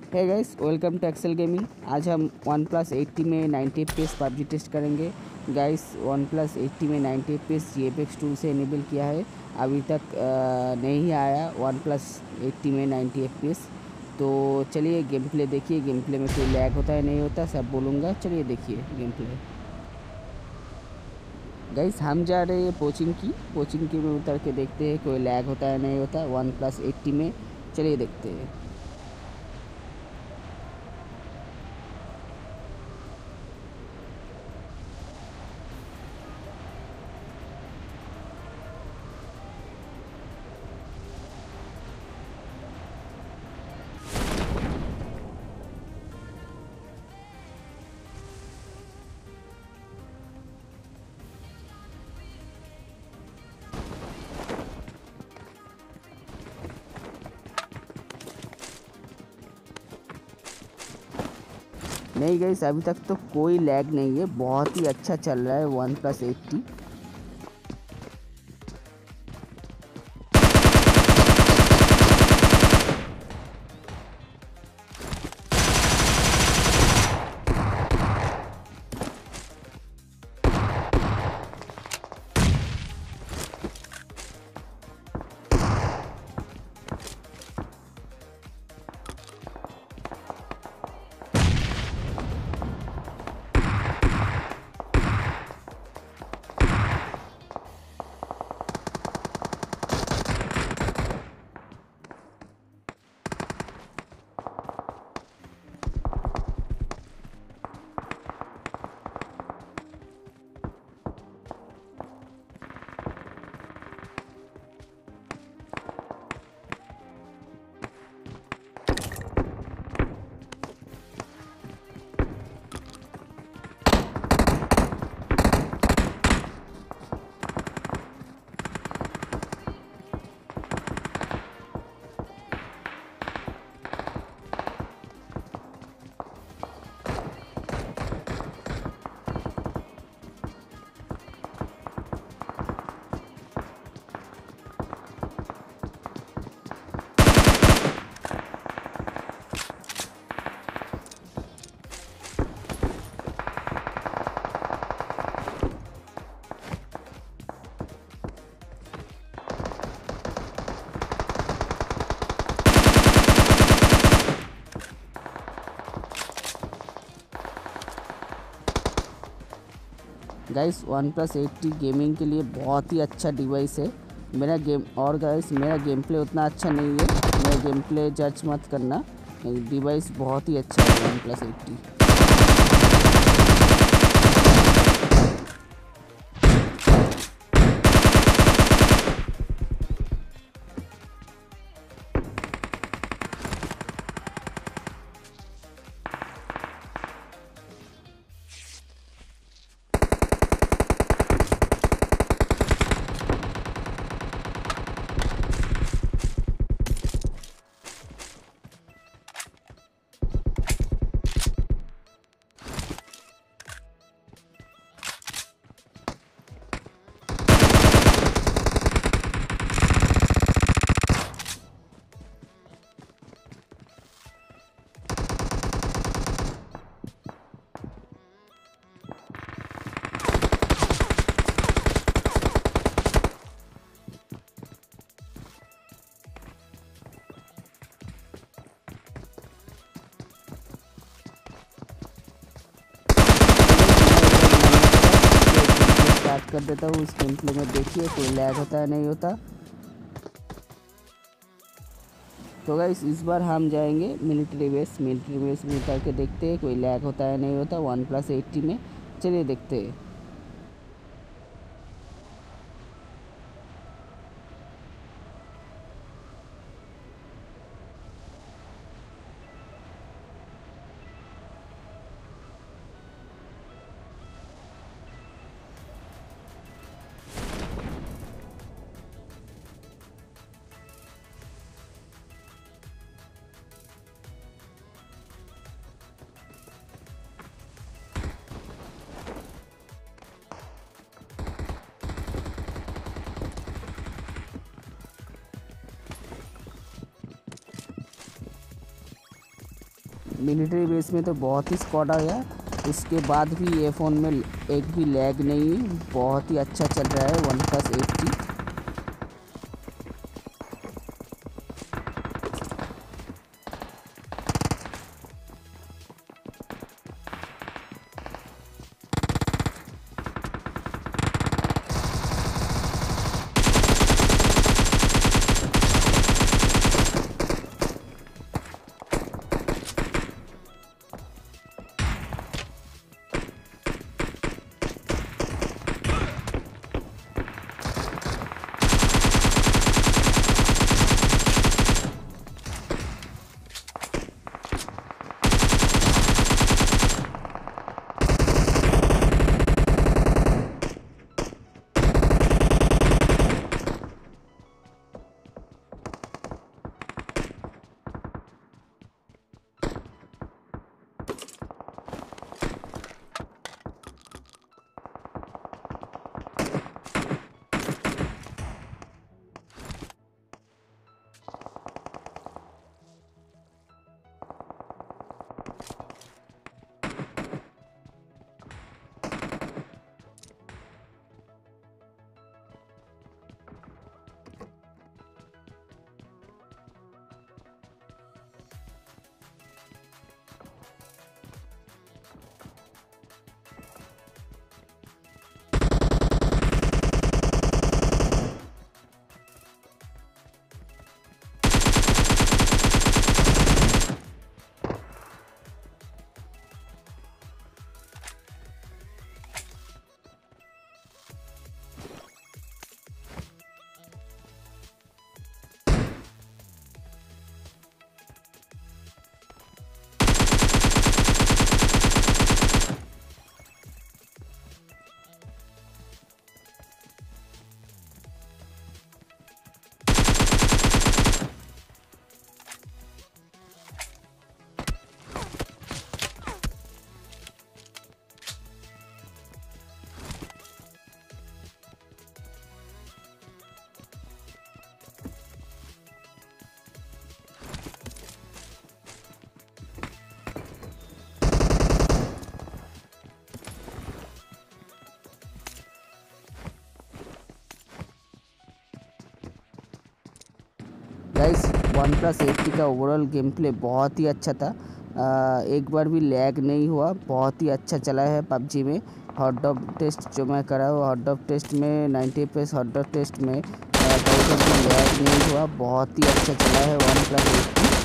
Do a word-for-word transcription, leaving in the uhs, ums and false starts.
Hey guys, welcome to Excel gaming. आज हम OnePlus eight T में ninety F P S PUBG test करेंगे। Guys, OnePlus eight T में ninety F P S G F X tool से enable किया है। अभी तक आ, नहीं आया वन प्लस एट्टी में नाइन्टी एफ पी एस। तो चलिए गेम प्ले देखिए। गेम प्ले में कोई लैग होता है नहीं होता सब बोलूँगा। चलिए देखिए गेम प्ले। गाइस, हम जा रहे हैं कोचिंग की कोचिंग की में उतर के देखते हैं कोई लैग होता है नहीं होता वन प्लस एट्टी में। चलिए देखते हैं। नहीं गाइस, अभी तक तो कोई लैग नहीं है, बहुत ही अच्छा चल रहा है OnePlus eight T. Guys, OnePlus eight T gaming के लिए बहुत ही अच्छा डिवाइस है। मेरा गेम और गाइस मेरा गेम प्ले उतना अच्छा नहीं है, मेरा गेम प्ले जज मत करना। डिवाइस बहुत ही अच्छा है वन प्लस एट्टी। स्टार्ट कर देता हूँ। इस गेम प्ले में देखिए कोई लैग होता है नहीं होता। तो गाइस, इस बार हम जाएंगे मिलिट्री बेस मिलिट्री बेस में उतर के देखते हैं कोई लैग होता है नहीं होता वन प्लस एट्टी में। चलिए देखते हैं। मिलिट्री बेस में तो बहुत ही स्क्वाड आया, उसके बाद भी ये फ़ोन में एक भी लैग नहीं है, बहुत ही अच्छा चल रहा है OnePlus eight T. Guys OnePlus eight T का ओवरऑल गेम प्ले बहुत ही अच्छा था, आ, एक बार भी लैग नहीं हुआ, बहुत ही अच्छा चला है पबजी में। हॉट डॉग टेस्ट जो मैं करा हूँ, हॉट डॉग टेस्ट में ninety F P S hot dog test में कहीं पर भी लैग नहीं हुआ, बहुत ही अच्छा चला है वन प्लस एट्टी।